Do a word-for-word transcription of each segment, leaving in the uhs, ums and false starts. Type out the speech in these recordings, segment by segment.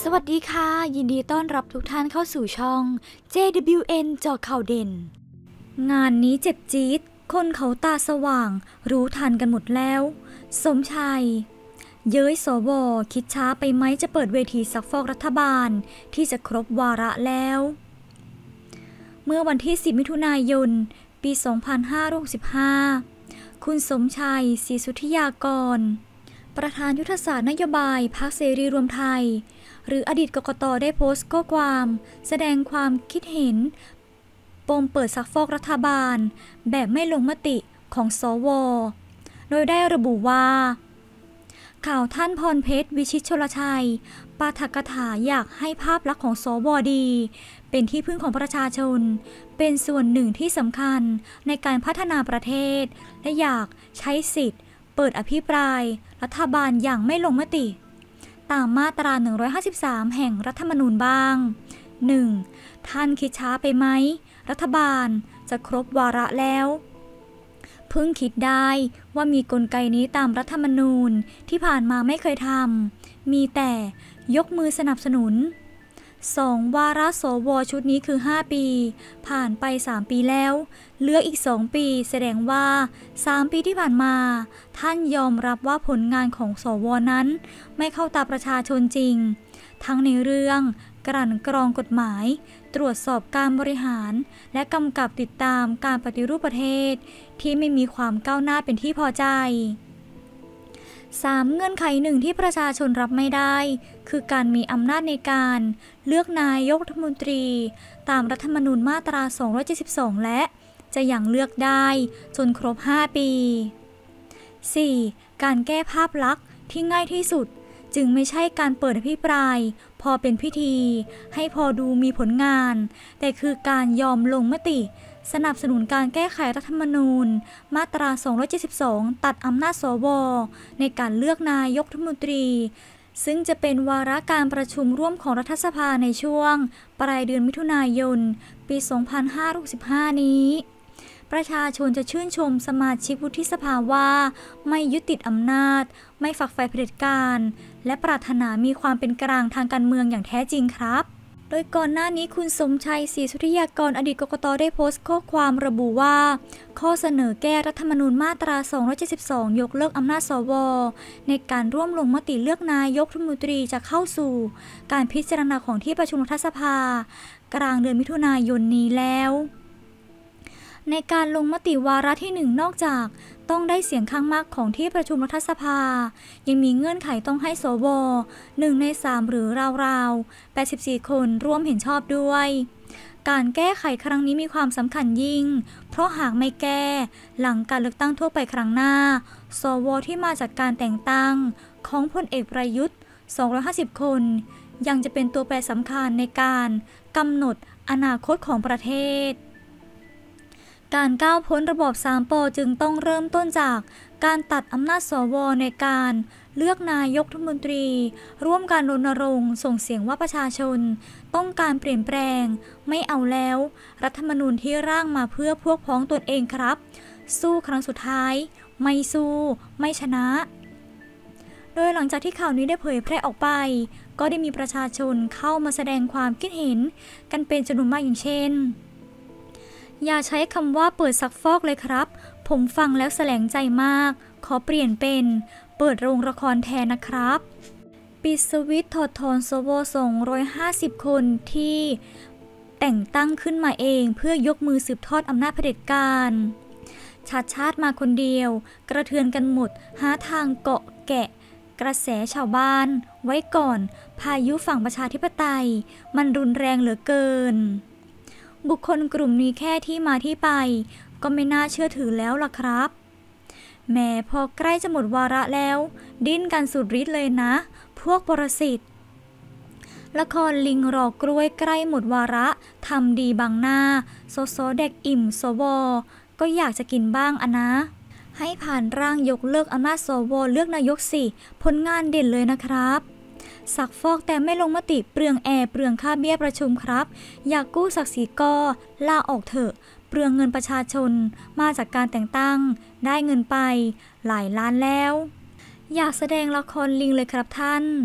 สวัสดีค่ะยินดีต้อนรับทุกท่านเข้าสู่ช่อง เจ ดับเบิลยู เอ็น เจาะข่าวเด่นงานนี้เจ็บจี๊ดคนเขาตาสว่างรู้ทันกันหมดแล้วสมชัยเย้ยสวคิดช้าไปไหมจะเปิดเวทีซักฟอกรัฐบาลที่จะครบวาระแล้วเมื่อวันที่สิบมิถุนายนปีสองพันห้าร้อยหกสิบห้าคุณสมชัยศรีสุทธิยากรประธานยุทธศาสตร์นโยบายพรรคเสรีรวมไทยหรืออดีตกกต.ได้โพสต์ข้อความแสดงความคิดเห็นปมเปิดซักฟอกรัฐบาลแบบไม่ลงมติของสวโดยได้ระบุว่าข่าวท่านพรเพชรวิชิตชลชัยปาฐกถาอยากให้ภาพลักษณ์ของสวดีเป็นที่พึ่งของประชาชนเป็นส่วนหนึ่งที่สำคัญในการพัฒนาประเทศและอยากใช้สิทธิ์เปิดอภิปรายรัฐบาลอย่างไม่ลงมติตามมาตราหนึ่งร้อยห้าสิบสามแห่งรัฐธรรมนูญบ้าง หนึ่ง. ท่านคิดช้าไปไหมรัฐบาลจะครบวาระแล้วเพิ่งคิดได้ว่ามีกลไกนี้ตามรัฐธรรมนูญที่ผ่านมาไม่เคยทำมีแต่ยกมือสนับสนุน สอง. วาระสวชุดนี้คือห้าปีผ่านไปสามปีแล้วเหลืออีกสองปีแสดงว่าสามปีที่ผ่านมาท่านยอมรับว่าผลงานของสวนั้นไม่เข้าตาประชาชนจริงทั้งในเรื่องกลั่นกรองกฎหมายตรวจสอบการบริหารและกำกับติดตามการปฏิรูปประเทศที่ไม่มีความก้าวหน้าเป็นที่พอใจ สาม. เงื่อนไขหนึ่งที่ประชาชนรับไม่ได้คือการมีอำนาจในการเลือกนายกรัฐมนตรีตามรัฐธรรมนูญมาตราสองร้อยเจ็ดสิบสองและจะยังเลือกได้จนครบห้าปี สี่. การแก้ภาพลักษณ์ที่ง่ายที่สุดจึงไม่ใช่การเปิดอภิปรายพอเป็นพิธีให้พอดูมีผลงานแต่คือการยอมลงมติสนับสนุนการแก้ไขรัฐธรรมนูญมาตราสองร้อยเจ็ดสิบสองตัดอำนาจสวในการเลือกนายกรัฐมนตรีซึ่งจะเป็นวาระการประชุมร่วมของรัฐสภาในช่วงปลายเดือนมิถุนายนปีสองพันห้าร้อยหกสิบห้านี้ประชาชนจะชื่นชมสมาชิกวุฒิสภาว่าไม่ยึดติดอำนาจไม่ฝักใฝ่เผด็จการและปรารถนามีความเป็นกลางทางการเมืองอย่างแท้จริงครับโดยก่อนหน้านี้คุณสมชัยศรีสุทธิยากรอดีตกกต.ได้โพสต์ข้อความระบุว่าข้อเสนอแก้รัฐธรรมนูญมาตราสองร้อยเจ็ดสิบสองยกเลิกอำนาจสวในการร่วมลงมติเลือกนายกรัฐมนตรีจะเข้าสู่การพิจารณาของที่ประชุมรัฐสภากลางเดือนมิถุนายนนี้แล้วในการลงมติวาระที่หนึ่งนอกจากต้องได้เสียงข้างมากของที่ประชุมรัฐสภายังมีเงื่อนไขต้องให้สวหนึ่งในสามหรือราวๆแปดสิบสี่คนร่วมเห็นชอบด้วยการแก้ไขครั้งนี้มีความสำคัญยิ่งเพราะหากไม่แก้หลังการเลือกตั้งทั่วไปครั้งหน้าสวที่มาจากการแต่งตั้งของพลเอกประยุทธ์สองร้อยห้าสิบคนยังจะเป็นตัวแปรสำคัญในการกำหนดอนาคตของประเทศการก้าวพ้นระบอบสามป.จึงต้องเริ่มต้นจากการตัดอำนาจสวในการเลือกนายกรัฐมนตรีร่วมการรณรงค์ส่งเสียงว่าประชาชนต้องการเปลี่ยนแปลงไม่เอาแล้วรัฐธรรมนูญที่ร่างมาเพื่อพวกพ้องตนเองครับสู้ครั้งสุดท้ายไม่สู้ไม่ชนะโดยหลังจากที่ข่าวนี้ได้เผยแพร่ออกไปก็ได้มีประชาชนเข้ามาแสดงความคิดเห็นกันเป็นจำนวนมากอย่างเช่นอย่าใช้คำว่าเปิดซักฟอกเลยครับผมฟังแล้วแสลงใจมากขอเปลี่ยนเป็นเปิดโรงละครแทนนะครับปิดสวิตช์ถอดถอนสวสองร้อยห้าสิบคนที่แต่งตั้งขึ้นมาเองเพื่อยกมือสืบทอดอำนาจเผด็จการชาติชาติมาคนเดียวกระเทือนกันหมดหาทางเกาะแกะกระแสชาวบ้านไว้ก่อนพายุฝั่งประชาธิปไตยมันรุนแรงเหลือเกินบุคคลกลุ่มนี้แค่ที่มาที่ไปก็ไม่น่าเชื่อถือแล้วล่ะครับแม้พอใกล้จะหมดวาระแล้วดิ้นกันสุดฤทธิ์เลยนะพวกปรสิตละครลิงรอกล้วยใกล้หมดวาระทำดีบังหน้าโซโซเด็กอิ่มสวก็อยากจะกินบ้างอะนะให้ผ่านร่างยกเลิกอำนาจสวเลือกนายกสิผลงานเด่นเลยนะครับสักฟอกแต่ไม่ลงมติเปลืองแอร์เปลืองค่าเบี้ยประชุมครับอยากกู้ศักดิ์ศรีก็ลาออกเถอะเปลืองเงินประชาชนมาจากการแต่งตั้งได้เงินไปหลายล้านแล้วอยากแสดงละครลิงเลยครับท่าน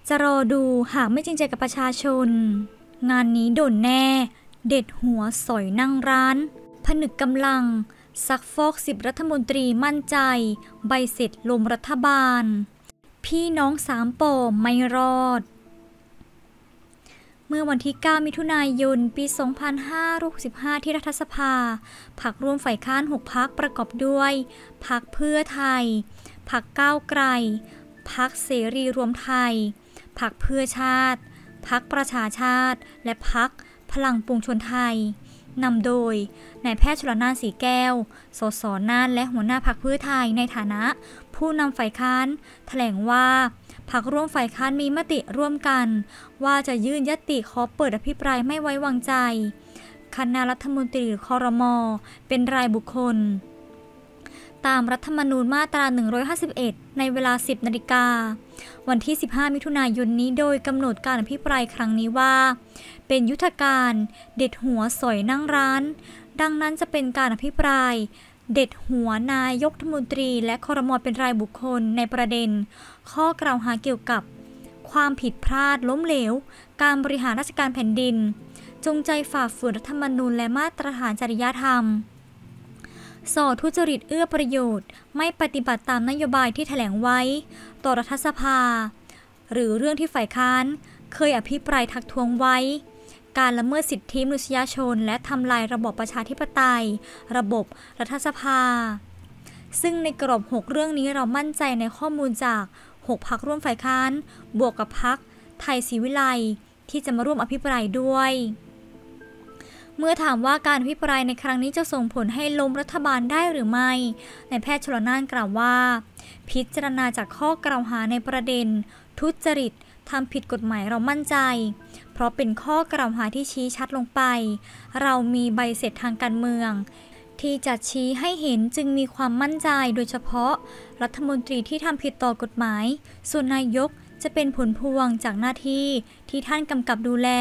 จะรอดูหากไม่จริงใจกับประชาชนงานนี้โดนแน่เด็ดหัวสอยนั่งร้านผนึกกำลังซักฟอกสิบรัฐมนตรีมั่นใจใบเสร็จลมรัฐบาลพี่น้องสามปอไม่รอดเมื่อวันที่เก้ามิถุนายนปีสองพันห้าร้อยหกสิบห้าที่รัฐสภาพรรคร่วมฝ่ายค้านหกพรรคประกอบด้วยพรรคเพื่อไทยพรรคก้าวไกลพรรคเสรีรวมไทยพรรคเพื่อชาติพรรคประชาชาติและพรรคพลังปวงชนไทยนำโดยนายแพทย์ชลน่านสีแก้วสสน่านและหัวหน้าพรรคเพื่อไทยในฐานะผู้นำฝ่ายค้านแถลงว่าพรรคร่วมฝ่ายค้านมีมติร่วมกันว่าจะยื่นญัตติขอเปิดอภิปรายไม่ไว้วางใจคณะรัฐมนตรีหรือครม.เป็นรายบุคคลตามรัฐธรรมนูญมาตราหนึ่งร้อยห้าสิบเอ็ดในเวลา สิบนาฬิกาวันที่สิบห้ามิถุนายนนี้โดยกำหนดการอภิปรายครั้งนี้ว่าเป็นยุทธการเด็ดหัวสอยนั่งร้านดังนั้นจะเป็นการอภิปรายเด็ดหัวนายกรัฐมนตรีและครม.เป็นรายบุคคลในประเด็นข้อกล่าวหาเกี่ยวกับความผิดพลาดล้มเหลวการบริหารราชการแผ่นดินจงใจฝ่าฝืนรัฐธรรมนูญและมาตรฐานจริยธรรมส่อทุจริตเอื้อประโยชน์ไม่ปฏิบัติตามนโยบายที่แถลงไว้ต่อรัฐสภาหรือเรื่องที่ฝ่ายค้านเคยอภิปรายทักท้วงไว้การละเมิดสิทธิมนุษยชนและทำลายระบอบประชาธิปไตยระบบรัฐสภาซึ่งในกรอบหกเรื่องนี้เรามั่นใจในข้อมูลจากหกพรรคร่วมฝ่ายค้านบวกกับพรรคไทยศรีวิไลย์ที่จะมาร่วมอภิปรายด้วยเมื่อถามว่าการอภิปรายในครั้งนี้จะส่งผลให้ล้มรัฐบาลได้หรือไม่นายแพทย์ชลน่านกล่าวว่าพิจารณาจากข้อกล่าวหาในประเด็นทุจริตทำผิดกฎหมายเรามั่นใจเพราะเป็นข้อกล่าวหาที่ชี้ชัดลงไปเรามีใบเสร็จทางการเมืองที่จะชี้ให้เห็นจึงมีความมั่นใจโดยเฉพาะรัฐมนตรีที่ทำผิดต่อกฎหมายส่วนนายกจะเป็นผลพวงจากหน้าที่ที่ท่านกำกับดูแล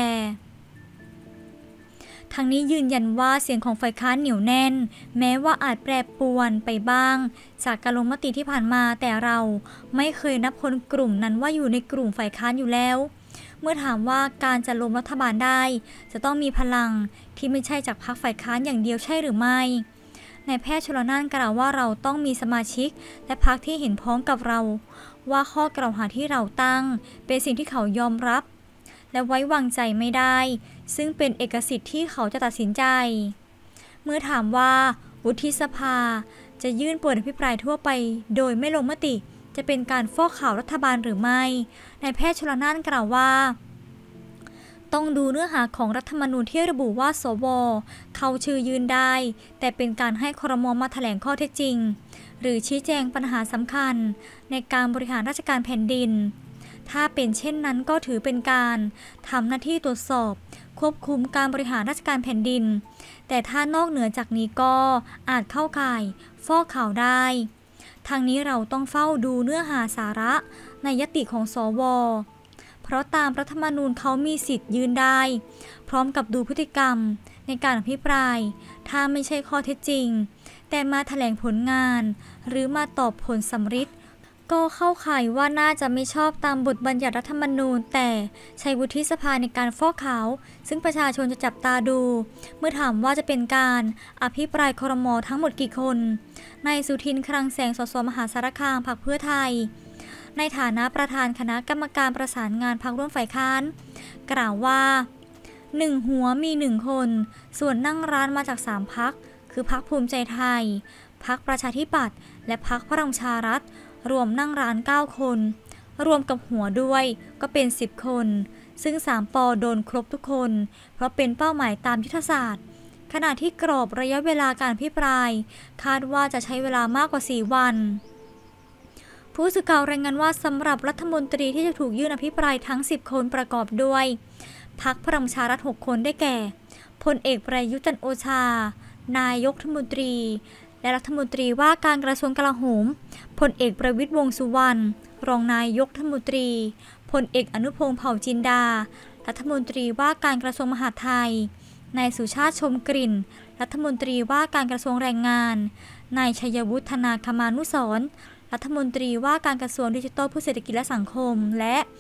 ทางนี้ยืนยันว่าเสียงของฝ่ายค้านเหนียวแน่นแม้ว่าอาจแปรปรวนไปบ้างจากการลงมติที่ผ่านมาแต่เราไม่เคยนับคนกลุ่มนั้นว่าอยู่ในกลุ่มฝ่ายค้านอยู่แล้วเมื่อถามว่าการจะล้มรัฐบาลได้จะต้องมีพลังที่ไม่ใช่จากพรรคฝ่ายค้านอย่างเดียวใช่หรือไม่นายแพทย์ชลน่านกล่าวว่าเราต้องมีสมาชิกและพรรคที่เห็นพ้องกับเราว่าข้อกล่าวหาที่เราตั้งเป็นสิ่งที่เขายอมรับและไว้วางใจไม่ได้ซึ่งเป็นเอกสิทธิ์ที่เขาจะตัดสินใจเมื่อถามว่าวุฒิสภาจะยื่นเปิดอภิปรายทั่วไปโดยไม่ลงมติจะเป็นการฟอกข่าวรัฐบาลหรือไม่นายแพทย์ชลน่านกล่าวว่าต้องดูเนื้อหาของรัฐธรรมนูญที่ระบุว่าสวเขาชื่อยืนได้แต่เป็นการให้ครม.มาแถลงข้อเท็จจริงหรือชี้แจงปัญหาสำคัญในการบริหารราชการแผ่นดินถ้าเป็นเช่นนั้นก็ถือเป็นการทำหน้าที่ตรวจสอบควบคุมการบริหารราชการแผ่นดินแต่ถ้านอกเหนือจากนี้ก็อาจเข้าข่ายฟอกข่าวได้ทางนี้เราต้องเฝ้าดูเนื้อหาสาระในญัตติของสวเพราะตามรัฐธรรมนูญเขามีสิทธิ์ยืนได้พร้อมกับดูพฤติกรรมในการอภิปรายถ้าไม่ใช่ข้อเท็จจริงแต่มาแถลงผลงานหรือมาตอบผลสำริดก็เข้าข่ายว่าน่าจะไม่ชอบตามบทบัญญัติรัฐธรรมนูญแต่ใช้วุฒิสภาในการฟอกขาวซึ่งประชาชนจะจับตาดูเมื่อถามว่าจะเป็นการอภิปรายครม.ทั้งหมดกี่คนนายสุทินคลังแสงสสมหาสารคามพรรคเพื่อไทยในฐานะประธานคณะกรรมการประสานงานพรรคร่วมฝ่ายค้านกล่าวว่าหนึ่งหัวมีหนึ่งคนส่วนนั่งร้านมาจากสามพรรคคือพรรคภูมิใจไทยพรรคประชาธิปัตย์และพรรคพลังประชารัฐรวมนั่งร้านเก้าคนรวมกับหัวด้วยก็เป็นสิบคนซึ่งสามปอโดนครบทุกคนเพราะเป็นเป้าหมายตามยุทธศาสตร์ขณะที่กรอบระยะเวลาการอภิปรายคาดว่าจะใช้เวลามากกว่าสี่วันผู้สื่อข่าวรายงานว่าสำหรับรัฐมนตรีที่จะถูกยื่นอภิปรายทั้งสิบคนประกอบด้วยพรรคพลังประชารัฐหกคนได้แก่พลเอกประยุทธ์จันทร์โอชานายกรัฐมนตรีและรัฐมนตรีว่าการกระทรวงกลาโหมพลเอกประวิตรวงษ์สุวรรณรองนายกรัฐมนตรีพลเอกอนุพงษ์เผ่าจินดารัฐมนตรีว่าการกระทรวงมหาดไทยนายสุชาติชมกลิ่นรัฐมนตรีว่าการกระทรวงแรงงานนายชัยวุฒิธนาคมานุสรณ์รัฐมนตรีว่าการกระทรวงดิจิทัลเพื่อเศรษฐกิจและสังคมและ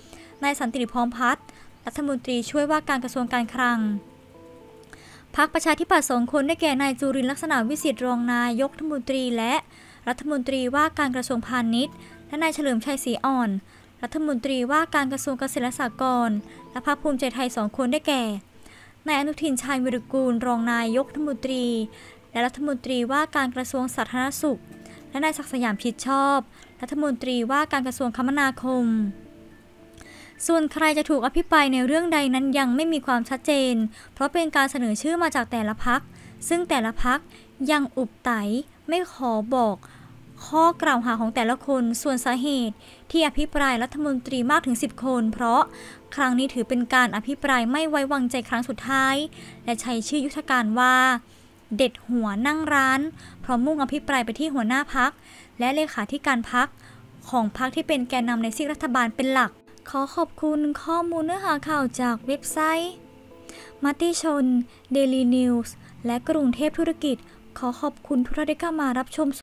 นายสันติพร้อมพัฒน์รัฐมนตรีช่วยว่าการกระทรวงการคลังพรรคประชาธิปัตย์สองคนได้แก่นายจุรินทร์ลักษณะวิสิทธิ์รองนายกรัฐมนตรีและรัฐมนตรีว่าการกระทรวงพาณิชย์และนายเฉลิมชัยศรีอ่อนรัฐมนตรีว่าการกระทรวงเกษตรและสหกรณ์และพรรคภูมิใจไทยสองคนได้แก่นายอนุทินชาญวิรุฬกูลรองนายกรัฐมนตรีและรัฐมนตรีว่าการกระทรวงสาธารณสุขและนายศักดิ์สยามชิดชอบรัฐมนตรีว่าการกระทรวงคมนาคมส่วนใครจะถูกอภิปรายในเรื่องใดนั้นยังไม่มีความชัดเจนเพราะเป็นการเสนอชื่อมาจากแต่ละพรรคซึ่งแต่ละพรรคยังอุบไตไม่ขอบอกข้อกล่าวหาของแต่ละคนส่วนสาเหตุที่อภิปรายรัฐมนตรีมากถึงสิบคนเพราะครั้งนี้ถือเป็นการอภิปรายไม่ไว้วางใจครั้งสุดท้ายและใช้ชื่อยุทธการว่าเด็ดหัวนั่งร้านเพราะมุ่งอภิปรายไปที่หัวหน้าพรรคและเลขาธิการพรรคของพรรคที่เป็นแกนนำในซีกรัฐบาลเป็นหลักขอขอบคุณข้อมูลเนื้อหาข่าวจากเว็บไซต์มติชน Daily News และกรุงเทพธุรกิจขอขอบคุณทุกท่านที่เข้ามารับชม